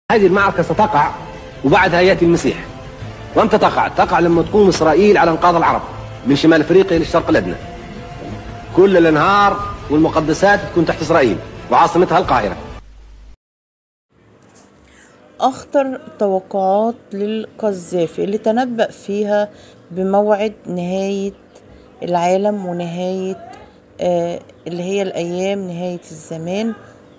هذه المعركة ستقع وبعدها يأتي المسيح. وأمتى تقع؟ تقع لما تقوم إسرائيل على إنقاذ العرب من شمال أفريقيا للشرق الأدنى. كل الأنهار والمقدسات تكون تحت إسرائيل وعاصمتها القاهرة. أخطر توقعات للقذافي اللي تنبأ فيها بموعد نهاية العالم ونهاية اللي هي الأيام، نهاية الزمان،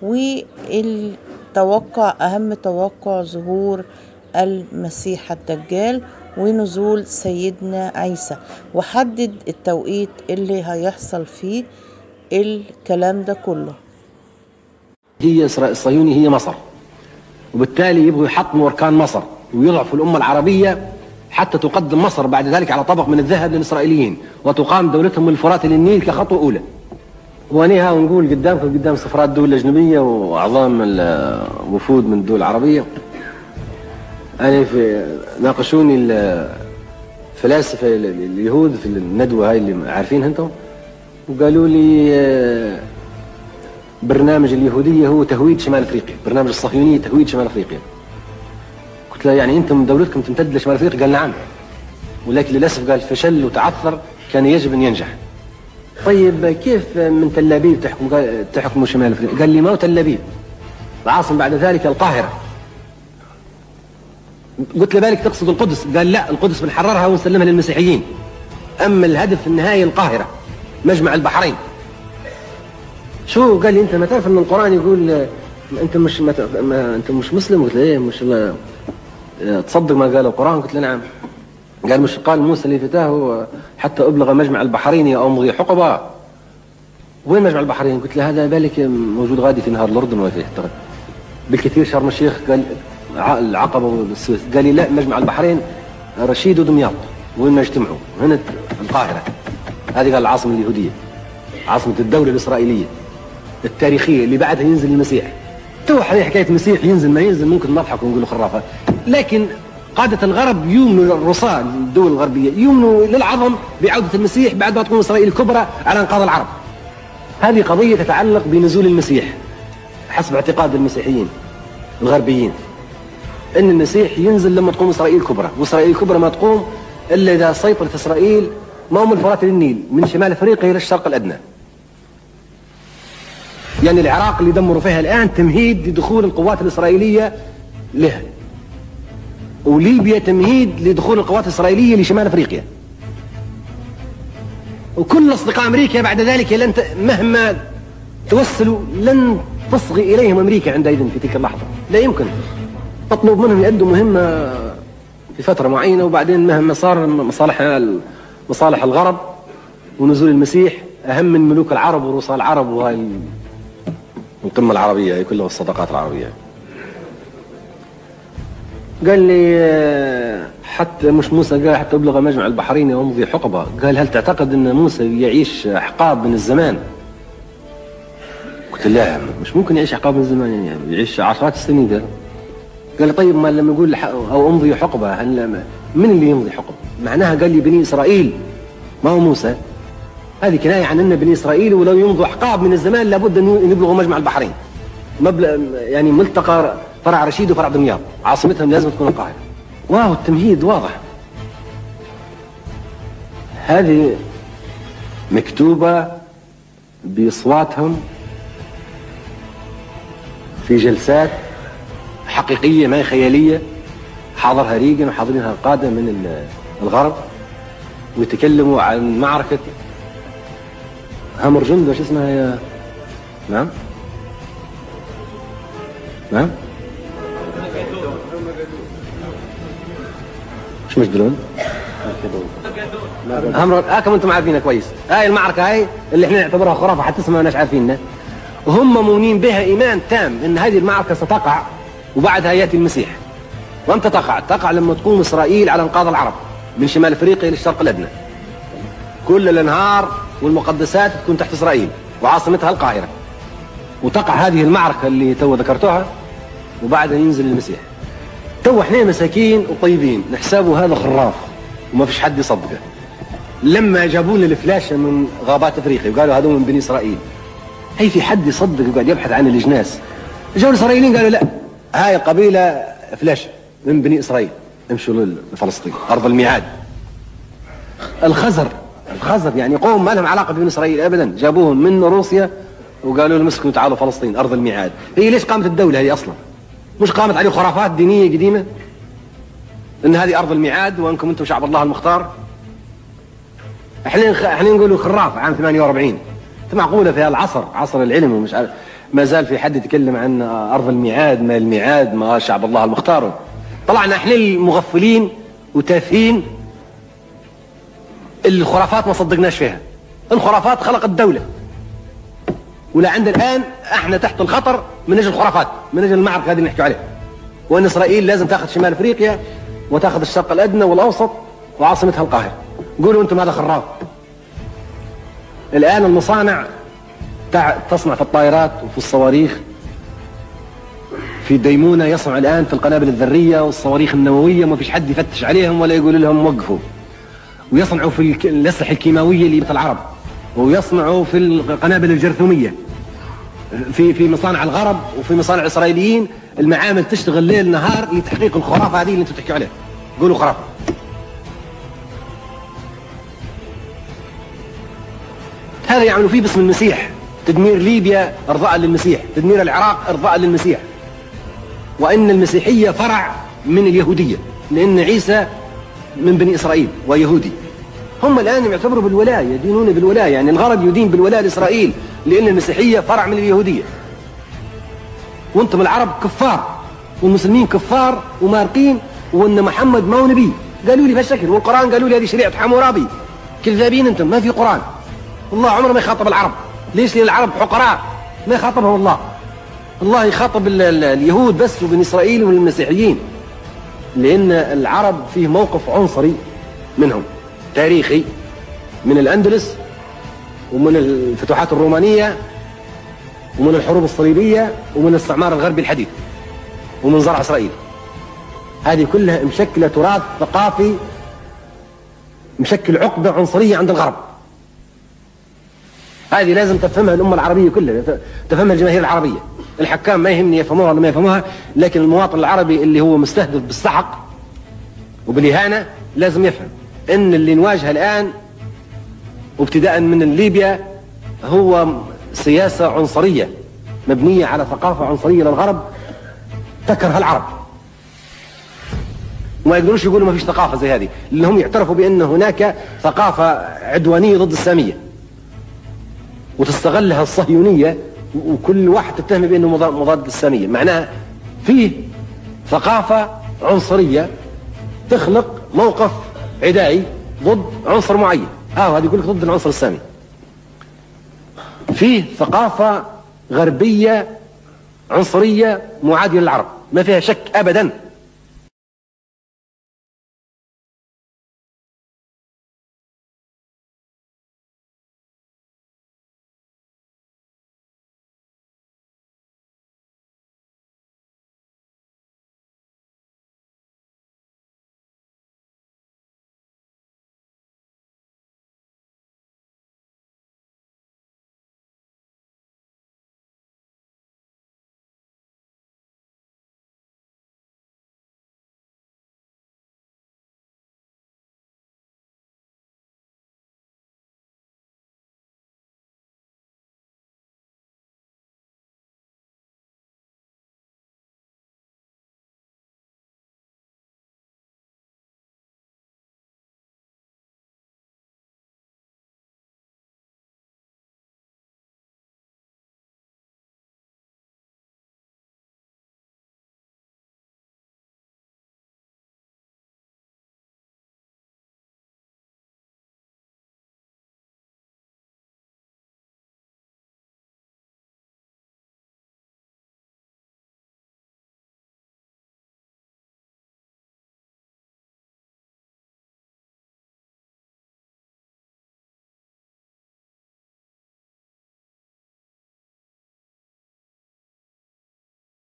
والتوقع أهم توقع ظهور المسيح الدجال ونزول سيدنا عيسى، وحدد التوقيت اللي هيحصل فيه الكلام ده كله. هي إسرائيل الصهيوني هي مصر، وبالتالي يبغوا يحطموا أركان مصر ويضعفوا الأمة العربية حتى تقدم مصر بعد ذلك على طبق من الذهب للإسرائيليين وتقام دولتهم من الفرات للنيل كخطوة أولى. ونيها ونقول قدامكم قدام سفرات دول أجنبية وأعظام الوفود من الدول العربية، أنا ناقشوني الفلاسفة اليهود في الندوة هاي اللي عارفينها أنتم، وقالوا لي برنامج اليهودية هو تهويد شمال أفريقيا، برنامج الصهيونية تهويد شمال أفريقيا. قلت له يعني أنتم دولتكم تمتد لشمال أفريقيا؟ قال نعم، ولكن للأسف قال فشل وتعثر، كان يجب أن ينجح. طيب كيف من تل أبيب تحكموا شمال أفريقيا؟ قال لي ما هو تل أبيب، العاصمة بعد ذلك القاهرة. قلت له بالك تقصد القدس؟ قال لا، القدس بنحررها ونسلمها للمسيحيين، أما الهدف النهائي القاهرة مجمع البحرين. شو؟ قال لي أنت ما تعرف أن القرآن يقول أنت مش مسلم؟ قلت له إيه مش الله تصدق ما قال القرآن؟ قلت له نعم. قال مش قال موسى لفتاه حتى أبلغ مجمع البحرين يا أمضي حقبة؟ وين مجمع البحرين؟ قلت له هذا بالك موجود غادي في نهر الأردن وفيه بالكثير شرم الشيخ، قال العقبة والسويس. قال لي لا، مجمع البحرين رشيد ودمياط وين ما يجتمعوا هنا القاهرة. هذه قال العاصمة اليهودية، عاصمة الدولة الإسرائيلية التاريخية اللي بعدها ينزل المسيح. تو حكاية المسيح ينزل ما ينزل ممكن نضحك ونقول خرافة، لكن قادة الغرب يؤمنوا الرصاة الدول الغربية يؤمنوا للعظم بعودة المسيح بعد ما تقوم إسرائيل الكبرى على إنقاذ العرب. هذه قضية تتعلق بنزول المسيح حسب اعتقاد المسيحيين الغربيين، ان المسيح ينزل لما تقوم اسرائيل الكبرى، واسرائيل الكبرى ما تقوم الا اذا سيطرت اسرائيل ما هو من الفرات للنيل من شمال افريقيا الى الشرق الادنى. يعني العراق اللي دمروا فيها الان تمهيد لدخول القوات الاسرائيليه لها، وليبيا تمهيد لدخول القوات الاسرائيليه لشمال افريقيا، وكل اصدقاء امريكا بعد ذلك مهما توصلوا لن تصغي اليهم امريكا عندئذ في تلك اللحظه، لا يمكن. تطلب منهم يؤدوا مهمة في فترة معينة، وبعدين مهما صار مصالح الغرب ونزول المسيح أهم من ملوك العرب ورؤساء العرب وهاي القمة العربية هي كلها والصداقات العربية. قال لي حتى مش موسى قال حتى أبلغ مجمع البحرين وأمضي حقبة. قال هل تعتقد أن موسى يعيش أحقاب من الزمان؟ قلت لا مش ممكن يعيش أحقاب من الزمان، يعني يعيش عشرات السنين. قال طيب ما لما يقول او امضي حقبه هل من اللي يمضي حقبه؟ معناها قال لي بني اسرائيل ما هو موسى. هذه كنايه عن ان بني اسرائيل ولو يمضوا احقاب من الزمان لابد ان يبلغوا مجمع البحرين، يعني ملتقى فرع رشيد وفرع دمياط، عاصمتهم لازم تكون القاهره. واو التمهيد واضح. هذه مكتوبه باصواتهم في جلسات حقيقية ما هي خيالية، حاضرها ريغن وحاضرينها قادة من الغرب، ويتكلموا عن معركة هامرجند وش اسمها يا نعم مش مجدلون كم انتم عارفينها كويس. هاي المعركة هاي اللي احنا نعتبرها خرافة حتى اسمها مش عارفينها، وهم مؤمنين بها إيمان تام ان هذه المعركة ستقع وبعدها يأتي المسيح. وأمتى تقع؟ تقع لما تقوم إسرائيل على إنقاذ العرب من شمال أفريقيا للشرق الأدنى. كل الأنهار والمقدسات تكون تحت إسرائيل وعاصمتها القاهرة، وتقع هذه المعركة اللي تو ذكرتوها وبعدها ينزل المسيح. تو احنا مساكين وطيبين نحسبوا هذا خراف وما فيش حد يصدقه. لما جابوا لنا الفلاشة من غابات أفريقيا وقالوا هذول من بني إسرائيل، هي في حد يصدق وقاعد يبحث عن الإجناس؟ جو الإسرائيليين قالوا لا، هاي قبيلة فلاش من بني إسرائيل امشوا لفلسطين أرض الميعاد. الخزر يعني قوم ما لهم علاقة ببني إسرائيل أبدا، جابوهم من روسيا وقالوا لهم اسكنوا تعالوا فلسطين أرض الميعاد. هي ليش قامت الدولة هذه أصلا؟ مش قامت عليه خرافات دينية قديمة إن هذه أرض الميعاد وأنكم أنتم شعب الله المختار؟ احنا نقولوا خراف عام 48. معقولة في العصر عصر العلم ومش عارف ما زال في حد يتكلم عن أرض الميعاد، ما الميعاد، ما شعب الله المختار. طلعنا احنا المغفلين وتافهين، الخرافات ما صدقناش فيها. الخرافات خلقت دولة، ولا عند الآن احنا تحت الخطر من اجل الخرافات، من اجل المعركة هذه اللي نحكي عليها، وأن إسرائيل لازم تاخذ شمال أفريقيا وتاخذ الشرق الأدنى والأوسط وعاصمتها القاهرة. قولوا أنتم هذا خراف. الآن المصانع تصنع في الطائرات وفي الصواريخ، في ديمونة يصنع الآن في القنابل الذرية والصواريخ النووية، ما فيش حد يفتش عليهم ولا يقول لهم وقفوا. ويصنعوا في الأسلحة الكيماوية اللي في العرب، ويصنعوا في القنابل الجرثومية في مصانع الغرب وفي مصانع الإسرائيليين. المعامل تشتغل ليل نهار لتحقيق الخرافة هذه اللي انتم تحكوا عليها. قولوا خرافة. هذا يعملوا فيه باسم المسيح، تدمير ليبيا ارضاء للمسيح، تدمير العراق ارضاء للمسيح، وان المسيحية فرع من اليهودية، لان عيسى من بني اسرائيل ويهودي. هم الان يعتبروا بالولاية، يدينون بالولاية، يعني الغرب يدين بالولاية لاسرائيل لان المسيحية فرع من اليهودية. وانتم العرب كفار والمسلمين كفار ومارقين، وان محمد ما هو نبي. قالوا لي بهالشكل، والقرآن قالوا لي هذه شريعة حمورابي. كذابين انتم، ما في قرآن. الله عمره ما يخاطب العرب. ليش؟ لأن العرب حقراء، ما يخاطبهم الله. الله يخاطب اليهود بس وبني إسرائيل والمسيحيين، لأن العرب فيه موقف عنصري منهم تاريخي، من الأندلس ومن الفتوحات الرومانية ومن الحروب الصليبية ومن الاستعمار الغربي الحديث ومن زرع إسرائيل. هذه كلها مشكلة تراث ثقافي، مشكل عقدة عنصرية عند الغرب. هذه لازم تفهمها الأمة العربية كلها، تفهمها الجماهير العربية. الحكام ما يهمني يفهموها ولا ما يفهموها، لكن المواطن العربي اللي هو مستهدف بالسحق وبالإهانة لازم يفهم إن اللي نواجهه الآن وابتداء من ليبيا هو سياسة عنصرية مبنية على ثقافة عنصرية للغرب تكره العرب. وما يقدروش يقولوا ما فيش ثقافة زي هذه، لأنهم يعترفوا بأن هناك ثقافة عدوانية ضد السامية وتستغلها الصهيونية، وكل واحد تتهم بأنه مضاد للسامية. معناها فيه ثقافة عنصرية تخلق موقف عدائي ضد عنصر معين. هذا يقول لك ضد العنصر السامي. فيه ثقافة غربية عنصرية معادية للعرب، ما فيها شك أبدا.